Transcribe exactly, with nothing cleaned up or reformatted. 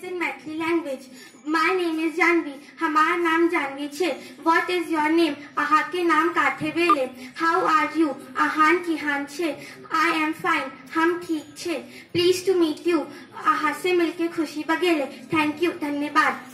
in Maithili language. My name is Janvi. हमारा नाम जानवी छे. What is your name? आहा के नाम काथे बेले. How are you? आहान की हान छे. I am fine. हम ठीक छे. Pleased to meet you. आहा से मिलके खुशी बगेले. Thank you. धन्यवाद.